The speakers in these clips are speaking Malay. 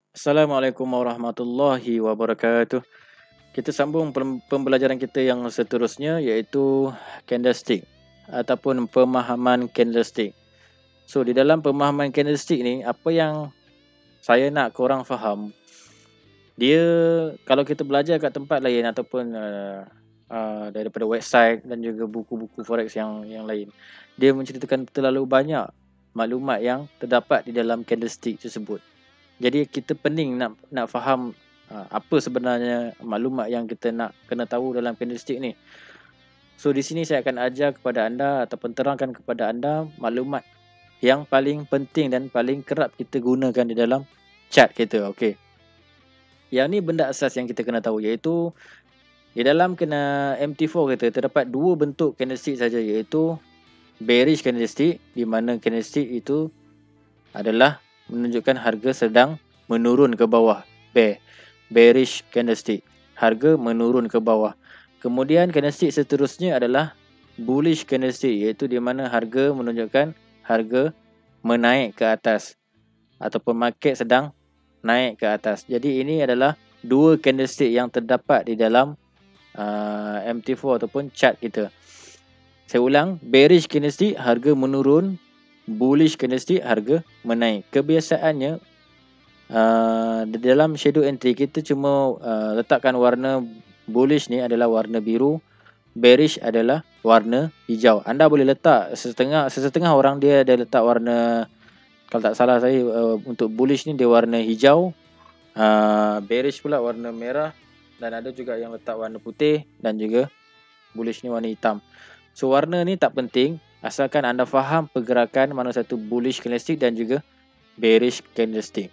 Assalamualaikum warahmatullahi wabarakatuh. Kita sambung pembelajaran kita yang seterusnya, iaitu candlestick ataupun pemahaman candlestick. So di dalam pemahaman candlestick ni, apa yang saya nak korang faham, dia kalau kita belajar kat tempat lain ataupun daripada website dan juga buku-buku forex yang lain, dia menceritakan terlalu banyak maklumat yang terdapat di dalam candlestick tersebut. Jadi kita pening nak faham apa sebenarnya maklumat yang kita nak kena tahu dalam candlestick ni. So di sini saya akan ajar kepada anda ataupun terangkan kepada anda maklumat yang paling penting dan paling kerap kita gunakan di dalam chart kita. Okey. Yang ni benda asas yang kita kena tahu, iaitu di dalam kena MT4 kita terdapat dua bentuk candlestick saja, iaitu bearish candlestick, di mana candlestick itu adalah menunjukkan harga sedang menurun ke bawah. Bearish candlestick, harga menurun ke bawah. Kemudian candlestick seterusnya adalah bullish candlestick, iaitu di mana harga menunjukkan harga menaik ke atas ataupun market sedang naik ke atas. Jadi ini adalah dua candlestick yang terdapat di dalam MT4 ataupun chart kita. Saya ulang, bearish candlestick harga menurun, bullish candlestick harga menaik. Kebiasaannya di dalam shadow entry kita cuma letakkan warna bullish ni adalah warna biru, bearish adalah warna hijau. Anda boleh letak sesetengah orang dia ada letak warna, kalau tak salah saya, untuk bullish ni dia warna hijau, bearish pula warna merah, dan ada juga yang letak warna putih, dan juga bullish ni warna hitam. So warna ni tak penting, asalkan anda faham pergerakan mana satu bullish candlestick dan juga bearish candlestick.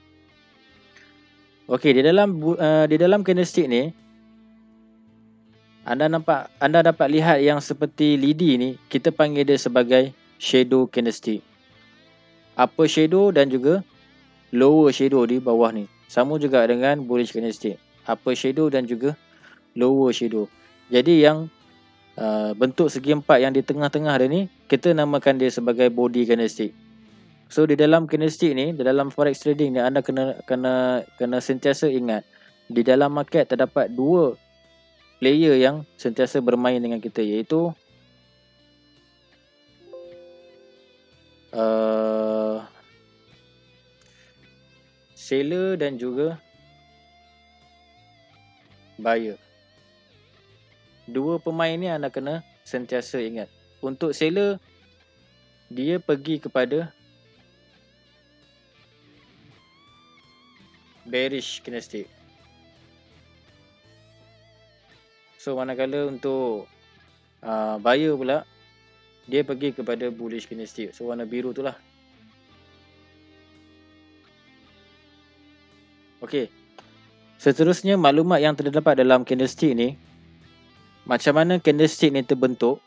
Okey, di dalam candlestick ni anda dapat lihat yang seperti lidi ni, kita panggil dia sebagai shadow candlestick. Upper shadow dan juga lower shadow di bawah ni sama juga dengan bullish candlestick. Upper shadow dan juga lower shadow. Jadi yang bentuk segi empat yang di tengah-tengah dia ni, kita namakan dia sebagai body candlestick. So di dalam candlestick ni, di dalam forex trading ni, anda kena sentiasa ingat, di dalam market terdapat dua player yang sentiasa bermain dengan kita, iaitu seller dan juga buyer. Dua pemain ni anda kena sentiasa ingat. Untuk seller, dia pergi kepada bearish candlestick. So manakala untuk buyer pula, dia pergi kepada bullish candlestick. So warna biru tu lah. Okey. Seterusnya, maklumat yang terdapat dalam candlestick ni, macam mana candlestick ni terbentuk.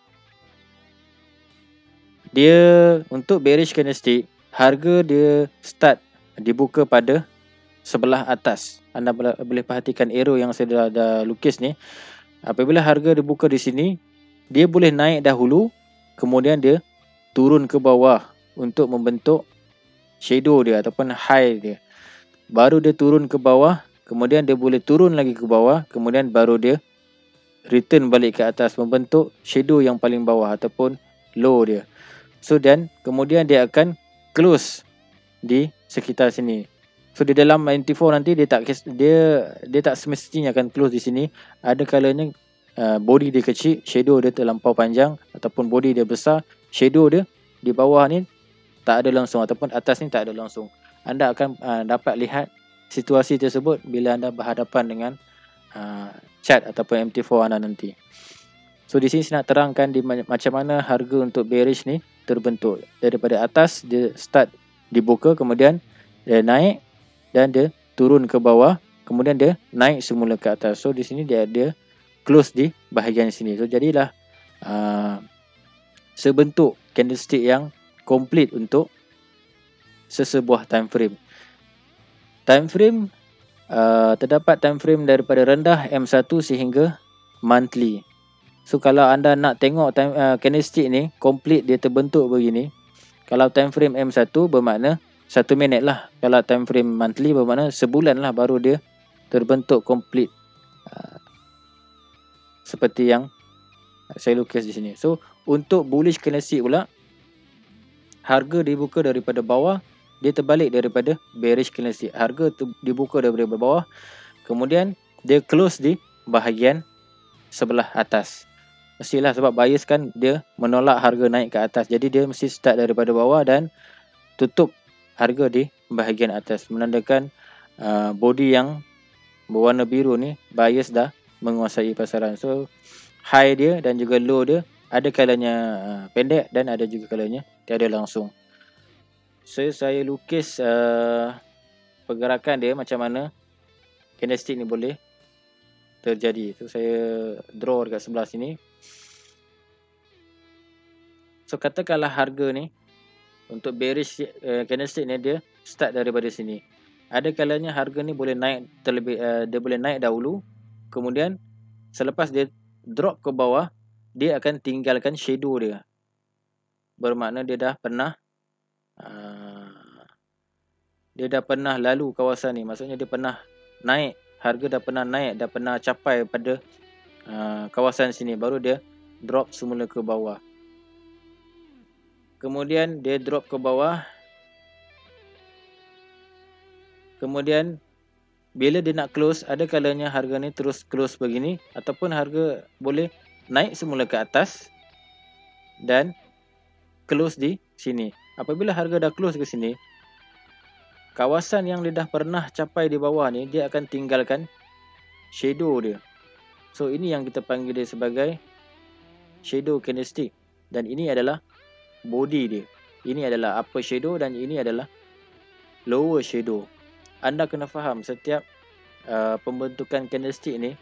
Dia untuk bearish candlestick, harga dia start dibuka pada sebelah atas. Anda boleh perhatikan arrow yang saya dah lukis ni. Apabila harga dibuka di sini, dia boleh naik dahulu, kemudian dia turun ke bawah untuk membentuk shadow dia ataupun high dia. Baru dia turun ke bawah, kemudian dia boleh turun lagi ke bawah, kemudian baru dia return balik ke atas membentuk shadow yang paling bawah ataupun low dia. So dan kemudian dia akan close di sekitar sini. So di dalam MT4 nanti dia tak semestinya akan close di sini. Ada kalanya body dia kecil, shadow dia terlampau panjang, ataupun body dia besar, shadow dia di bawah ni tak ada langsung, ataupun atas ni tak ada langsung. Anda akan dapat lihat situasi tersebut bila anda berhadapan dengan chart ataupun MT4 anda nanti. So di sini saya nak terangkan macam mana harga untuk bearish ni terbentuk. Daripada atas dia start dibuka, kemudian dia naik dan dia turun ke bawah, kemudian dia naik semula ke atas. So di sini dia close di bahagian sini. So jadilah sebentuk candlestick yang komplit untuk sesebuah time frame. Time frame terdapat time frame daripada rendah M1 sehingga monthly. So kalau anda nak tengok candlestick ni komplit dia terbentuk begini, kalau time frame M1 bermakna 1 minit lah. Kalau time frame monthly bermakna sebulan lah baru dia terbentuk complete seperti yang saya lukis di sini. So untuk bullish candlestick pula, harga dibuka daripada bawah, dia terbalik daripada bearish candlestick. Harga dibuka daripada bawah, kemudian dia close di bahagian sebelah atas. Mestilah, sebab bias kan dia menolak harga naik ke atas. Jadi dia mesti start daripada bawah dan tutup harga di bahagian atas. Menandakan body yang berwarna biru ni bias dah menguasai pasaran. So high dia dan juga low dia ada kalanya pendek dan ada juga kalanya tiada langsung. So saya lukis pergerakan dia macam mana candlestick ni boleh terjadi. So saya draw dekat sebelah sini. So katakanlah harga ni untuk bearish candlestick ni dia start daripada sini. Ada kalanya harga ni boleh naik terlebih dia boleh naik dahulu, kemudian selepas dia drop ke bawah, dia akan tinggalkan shadow dia. Bermakna dia dah pernah lalu kawasan ni. Maksudnya dia pernah naik, harga dah pernah naik, dah pernah capai pada kawasan sini, baru dia drop semula ke bawah. Kemudian dia drop ke bawah. Kemudian bila dia nak close, ada kalanya harga ni terus close begini, ataupun harga boleh naik semula ke atas dan close di sini. Apabila harga dah close ke sini, kawasan yang dia dah pernah capai di bawah ni, dia akan tinggalkan shadow dia. So ini yang kita panggil dia sebagai shadow candlestick. Dan ini adalah body dia. Ini adalah upper shadow dan ini adalah lower shadow. Anda kena faham setiap pembentukan candlestick ni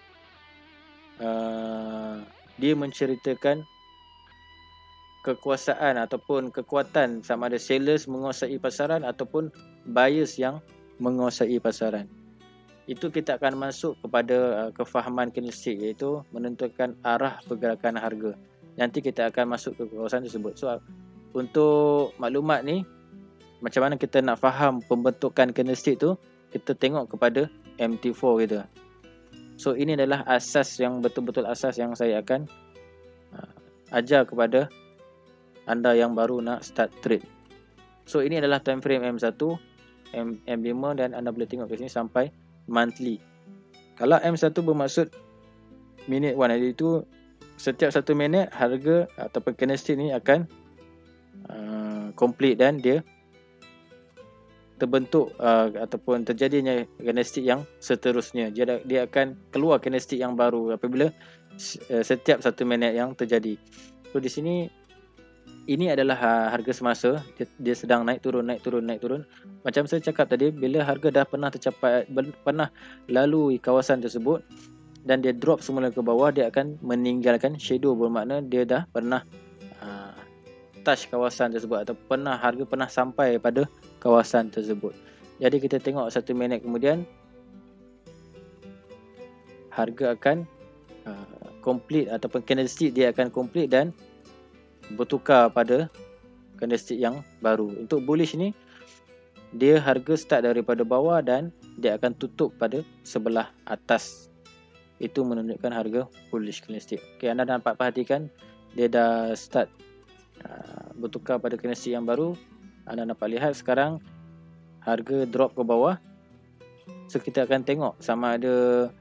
dia menceritakan kekuasaan ataupun kekuatan, sama ada sellers menguasai pasaran ataupun buyers yang menguasai pasaran. Itu kita akan masuk kepada kefahaman candlestick, iaitu menentukan arah pergerakan harga. Nanti kita akan masuk ke kawasan tersebut. So untuk maklumat ni, macam mana kita nak faham pembentukan candlestick tu, kita tengok kepada MT4 kita. So ini adalah asas yang betul-betul asas yang saya akan ajar kepada anda yang baru nak start trade. So ini adalah time frame M1, M5 dan anda boleh tengok ke sini sampai monthly. Kalau M1 bermaksud minute 1, iaitu setiap 1 minit harga ataupun candlestick ni akan complete dan dia terbentuk ataupun terjadinya candlestick yang seterusnya. Dia akan keluar candlestick yang baru apabila setiap 1 minit yang terjadi. So di sini ini adalah harga semasa, dia sedang naik turun, naik turun, naik turun. Macam saya cakap tadi, bila harga dah pernah tercapai, pernah lalui kawasan tersebut dan dia drop semula ke bawah, dia akan meninggalkan shadow, bermakna dia dah pernah touch kawasan tersebut atau harga pernah sampai pada kawasan tersebut. Jadi kita tengok 1 minit kemudian harga akan complete ataupun candlestick dia akan complete dan bertukar pada candlestick yang baru. Untuk bullish ni, dia harga start daripada bawah dan dia akan tutup pada sebelah atas. Itu menunjukkan harga bullish candlestick. Okay, anda dapat perhatikan dia dah start bertukar pada candlestick yang baru. Anda dapat lihat sekarang harga drop ke bawah. So kita akan tengok sama ada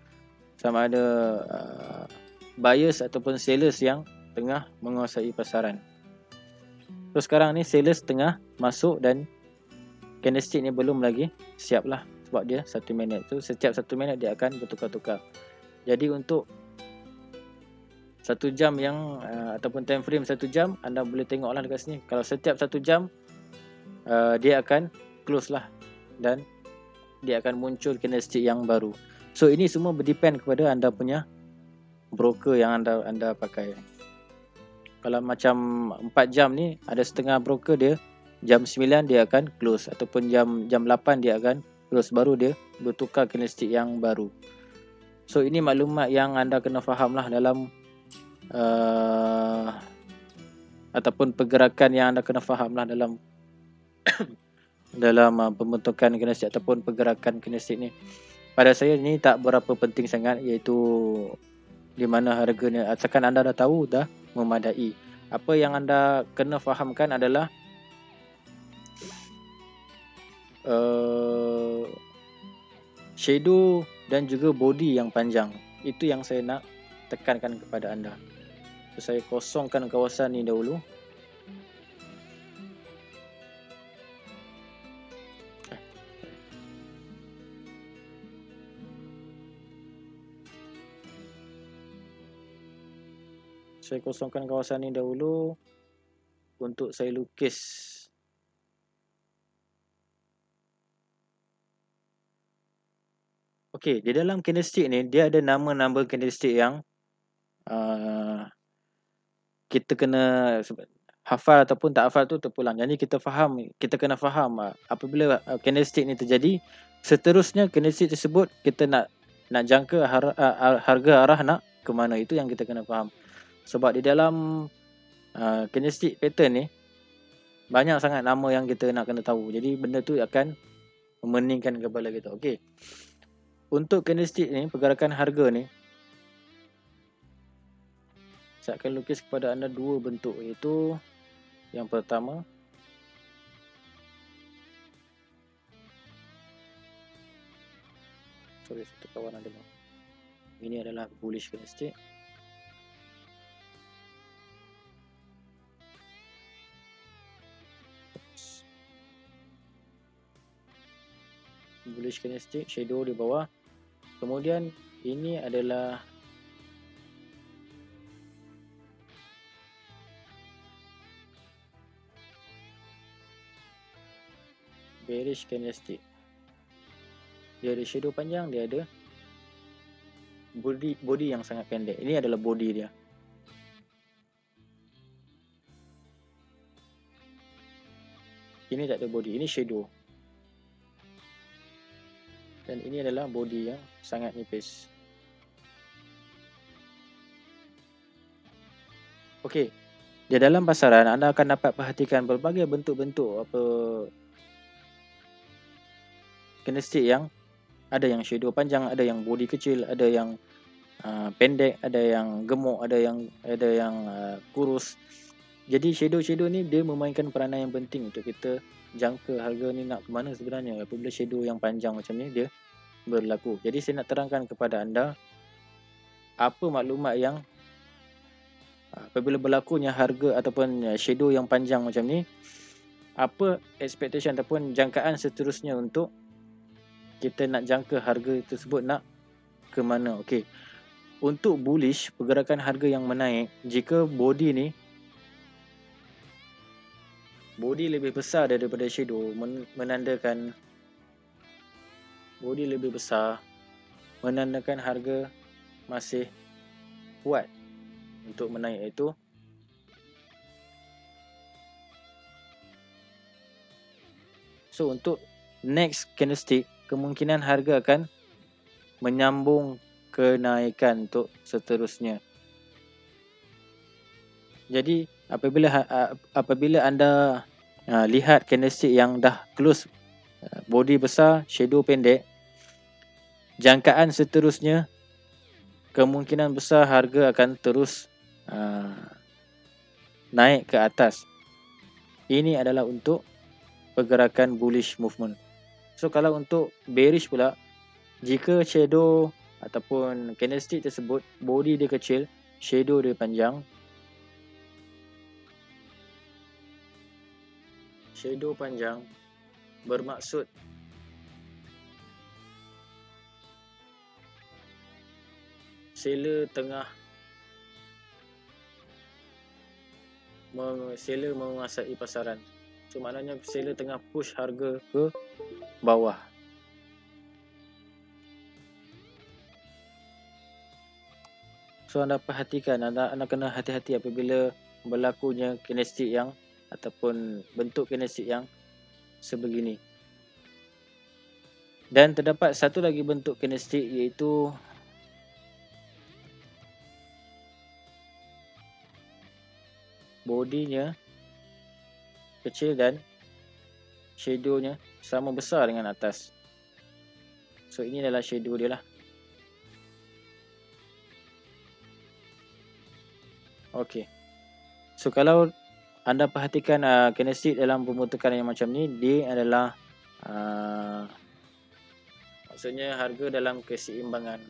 buyers ataupun sellers yang tengah menguasai pasaran. So sekarang ni sellers tengah masuk dan candlestick ni belum lagi siap lah, sebab dia 1 minit tu, setiap 1 minit dia akan bertukar-tukar. Jadi untuk 1 jam yang ataupun time frame 1 jam, anda boleh tengoklah dekat sini. Kalau setiap 1 jam dia akan close lah dan dia akan muncul candlestick yang baru. So ini semua berdepend kepada anda punya broker yang anda pakai. Kalau macam 4 jam ni, ada setengah broker dia jam 9 dia akan close, ataupun jam 8 dia akan close, baru dia bertukar candlestick yang baru. So ini maklumat yang anda kena faham lah dalam ataupun pergerakan yang anda kena faham lah dalam dalam pembentukan kinestik ataupun pergerakan kinestik ni. Pada saya ni tak berapa penting sangat, iaitu di mana harganya. Asalkan anda dah tahu, dah memadai. Apa yang anda kena fahamkan adalah shadow dan juga body yang panjang. Itu yang saya nak tekankan kepada anda. So, saya kosongkan kawasan ni dahulu. Saya kosongkan kawasan ni dahulu untuk saya lukis. Okey, di dalam kinestik ni dia ada nama-nama kinestik yang kita kena hafal ataupun tak hafal tu terpulang. Jadi kita kena faham apabila kinestik ni terjadi, seterusnya kinestik tersebut kita nak jangka harga arah nak ke mana, itu yang kita kena faham. Sebab di dalam kinestik pattern ni banyak sangat nama yang kita nak kena tahu. Jadi benda tu akan memeningkan kepala kita. Okey. Untuk kinestik ni, pergerakan harga ni, saya akan lukis kepada anda dua bentuk, iaitu yang pertama, satu kawan ada. Ini adalah bullish candlestick. Bullish candlestick, shadow di bawah. Kemudian ini adalah bearish candlestick. Dia ada shadow panjang, dia ada body yang sangat pendek. Ini adalah body dia. Ini tak ada body, ini shadow. Dan ini adalah body yang sangat nipis. Okey. Di dalam pasaran anda akan dapat perhatikan berbagai bentuk-bentuk candlestick yang ada yang shadow panjang, ada yang body kecil, ada yang pendek, ada yang gemuk, ada yang kurus. Jadi shadow ni dia memainkan peranan yang penting untuk kita jangka harga ni nak ke mana sebenarnya apabila shadow yang panjang macam ni dia berlaku. Jadi saya nak terangkan kepada anda apa maklumat yang apabila berlakunya harga ataupun shadow yang panjang macam ni, apa expectation ataupun jangkaan seterusnya untuk kita nak jangka harga tersebut nak ke mana. Okey. Untuk bullish, pergerakan harga yang menaik, jika body ni lebih besar daripada shadow, menandakan body lebih besar, menandakan harga masih kuat untuk menaik. Itu so untuk next candlestick, kemungkinan harga akan menyambung kenaikan untuk seterusnya. Jadi apabila anda lihat candlestick yang dah close, body besar, shadow pendek, jangkaan seterusnya kemungkinan besar harga akan terus naik ke atas. Ini adalah untuk pergerakan bullish movement. So kalau untuk bearish pula, jika shadow ataupun candlestick tersebut body dia kecil, shadow dia panjang, shadow panjang bermaksud seller tengah menguasai pasaran. So maknanya seller tengah push harga ke bawah. So anda perhatikan, anda kena hati-hati apabila berlakunya candlestick yang ataupun bentuk candlestick yang sebegini. Dan terdapat satu lagi bentuk candlestick, iaitu bodinya kecil dan shadow-nya sama besar dengan atas. So ini adalah shadow dia lah. Okey. So kalau anda perhatikan candlestick dalam pembentukan yang macam ni, dia adalah maksudnya harga dalam keseimbangan.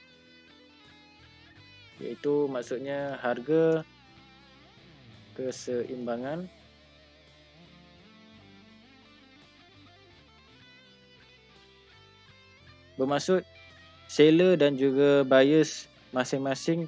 Iaitu maksudnya harga keseimbangan bermaksud seller dan juga buyers masing-masing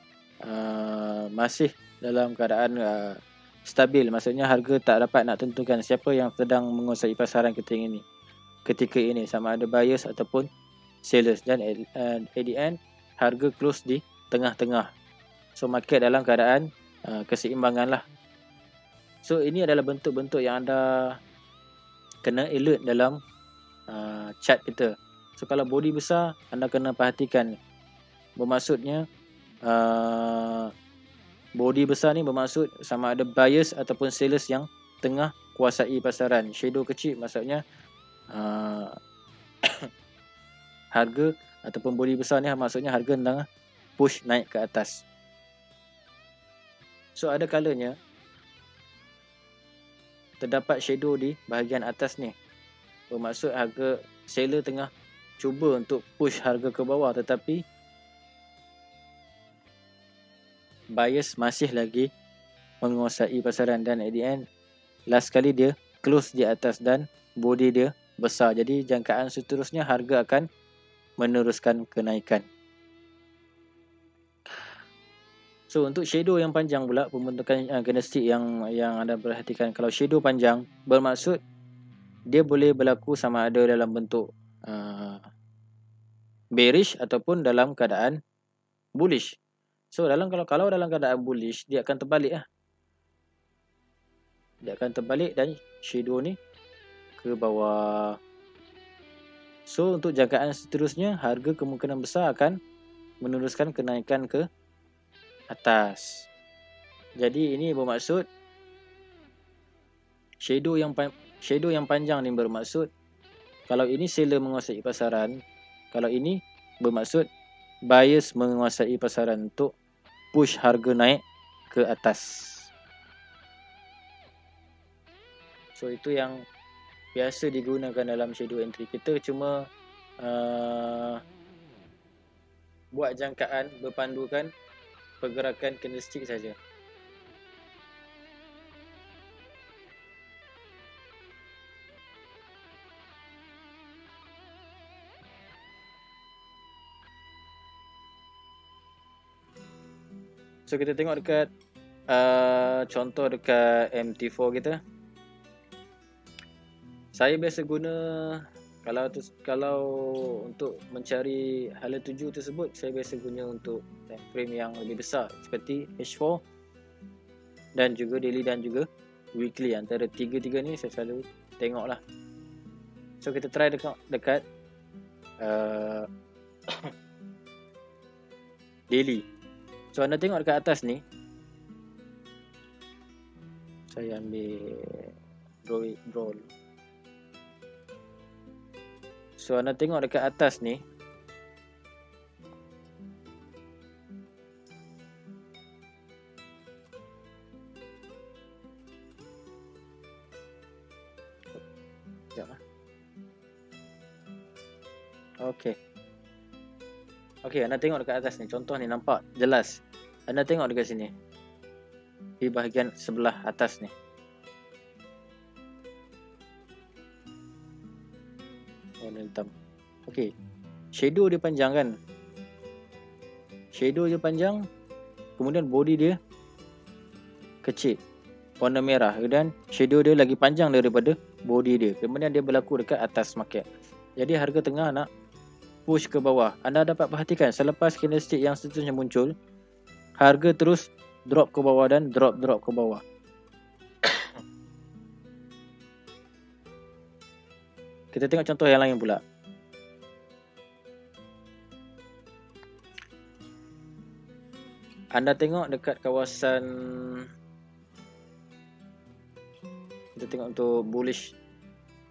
masih dalam keadaan stabil. Maksudnya harga tak dapat nak tentukan siapa yang sedang menguasai pasaran ketika ini, sama ada buyers ataupun sellers, dan at the end harga close di tengah-tengah. So market dalam keadaan keseimbangan lah. So ini adalah bentuk-bentuk yang anda kena alert dalam chart kita. So kalau body besar, anda kena perhatikan. Bermaksudnya body besar ni bermaksud sama ada buyers ataupun sellers yang tengah kuasai pasaran. Shadow kecil maksudnya harga ataupun body besar ni maksudnya harga tengah push naik ke atas. So ada kalanya terdapat shadow di bahagian atas ni. Bermaksud harga seller tengah cuba untuk push harga ke bawah, tetapi buyers masih lagi menguasai pasaran, dan at the end last kali dia close di atas dan body dia besar. Jadi jangkaan seterusnya harga akan meneruskan kenaikan. So untuk shadow yang panjang pula, pembentukan candlestick yang anda perhatikan, kalau shadow panjang bermaksud dia boleh berlaku sama ada dalam bentuk bearish ataupun dalam keadaan bullish. So kalau dalam keadaan bullish, dia akan terbalik lah. Dia akan terbalik dan shadow ni ke bawah. So untuk jangkaan seterusnya, harga kemungkinan besar akan meneruskan kenaikan ke atas. Jadi ini bermaksud shadow yang panjang ni bermaksud kalau ini seller menguasai pasaran, kalau ini bermaksud buyers menguasai pasaran untuk push harga naik ke atas. So itu yang biasa digunakan dalam shadow entry. Kita cuma buat jangkaan berpandukan pergerakan candlestick saja. So kita tengok dekat contoh dekat MT4 kita. Saya biasa guna kalau untuk mencari hala tuju tersebut, saya biasa guna untuk time frame yang lebih besar seperti H4 dan juga daily dan juga weekly. Antara tiga-tiga ni saya selalu tengok lah. So kita try dekat daily. So anda tengok dekat atas ni, saya ambil draw. So anda tengok dekat atas ni, Okey, anda tengok dekat atas ni, contoh ni nampak jelas. Anda tengok dekat sini, di bahagian sebelah atas ni. Warna hitam. Okey, shadow dia panjang kan? Shadow dia panjang, kemudian body dia kecil, warna merah, dan shadow dia lagi panjang daripada body dia. Kemudian dia berlaku dekat atas market. Jadi harga tengah nak push ke bawah. Anda dapat perhatikan selepas candlestick yang seterusnya muncul, harga terus drop ke bawah dan drop ke bawah. Kita tengok contoh yang lain pula. Anda tengok dekat kawasan, kita tengok untuk bullish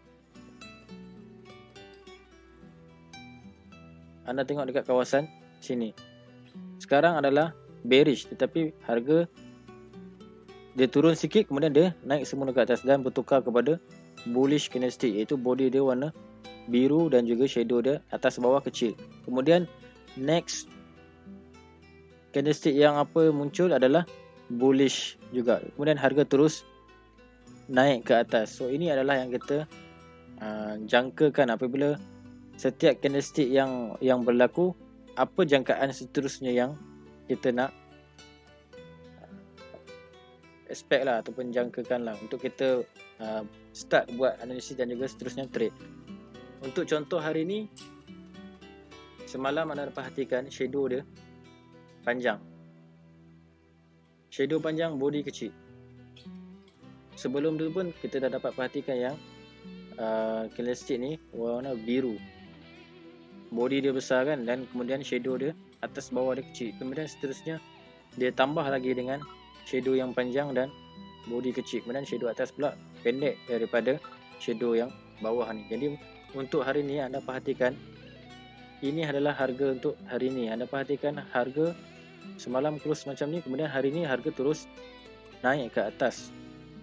anda tengok dekat kawasan sini. Sekarang adalah bearish, tetapi harga dia turun sikit, kemudian dia naik semula ke atas dan bertukar kepada bullish candlestick, iaitu body dia warna biru dan juga shadow dia atas bawah kecil. Kemudian next candlestick yang muncul adalah bullish juga. Kemudian harga terus naik ke atas. So ini adalah yang kita jangkakan apabila setiap candlestick yang berlaku, apa jangkaan seterusnya yang kita nak expect lah ataupun jangkakan lah untuk kita start buat analisis dan juga seterusnya trade. Untuk contoh hari ni, semalam anda perhatikan shadow dia panjang. Shadow panjang, body kecil. Sebelum tu pun kita dah dapat perhatikan yang candlestick ni warna biru. Body dia besar kan, dan kemudian shadow dia atas bawah dia kecil. Kemudian seterusnya dia tambah lagi dengan shadow yang panjang dan body kecil. Kemudian shadow atas pula pendek daripada shadow yang bawah ni. Jadi untuk hari ni anda perhatikan, ini adalah harga untuk hari ni. Anda perhatikan harga semalam close macam ni, kemudian hari ni harga terus naik ke atas.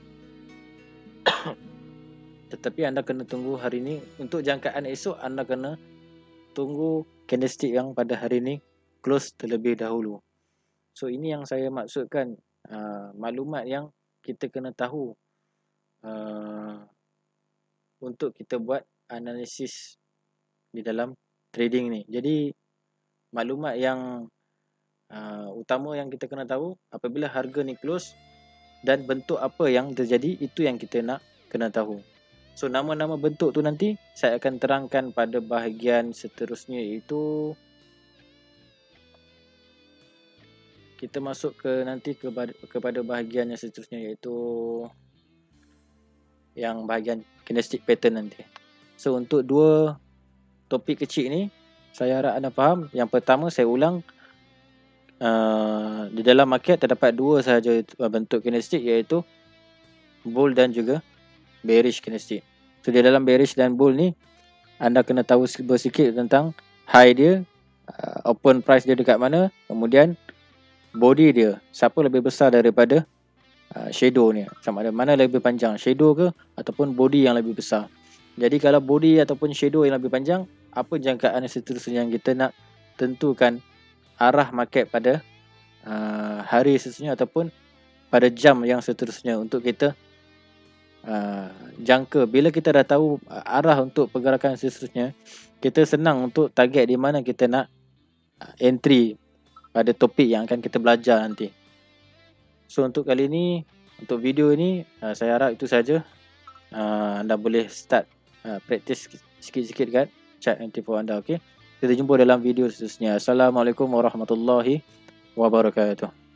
Tetapi anda kena tunggu hari ni. Untuk jangkaan esok, anda kena tunggu candlestick yang pada hari ni close terlebih dahulu. So ini yang saya maksudkan, maklumat yang kita kena tahu untuk kita buat analisis di dalam trading ni. Jadi maklumat yang utama yang kita kena tahu, apabila harga ni close dan bentuk apa yang terjadi, itu yang kita nak kena tahu. So nama-nama bentuk tu nanti saya akan terangkan pada bahagian seterusnya, iaitu kita masuk kepada bahagian yang seterusnya, iaitu yang bahagian candlestick pattern nanti. So untuk dua topik kecil ni, saya harap anda faham. Yang pertama, saya ulang, di dalam market terdapat dua sahaja bentuk candlestick, iaitu bull dan juga bearish candlestick. So di dalam bearish dan bull ni, anda kena tahu bersikit tentang high dia, open price dia dekat mana, kemudian body dia siapa lebih besar daripada shadow ni, sama ada mana lebih panjang, shadow ke ataupun body yang lebih besar. Jadi kalau body ataupun shadow yang lebih panjang, apa jangkaan seterusnya yang kita nak tentukan arah market pada hari seterusnya ataupun pada jam yang seterusnya untuk kita jangka. Bila kita dah tahu arah untuk pergerakan seterusnya, kita senang untuk target di mana kita nak entry pada topik yang akan kita belajar nanti. So untuk kali ni, untuk video ni, saya harap itu saja. Anda boleh start practice sikit-sikit kat chart MT4 anda. Okay? Kita jumpa dalam video seterusnya. Assalamualaikum warahmatullahi wabarakatuh.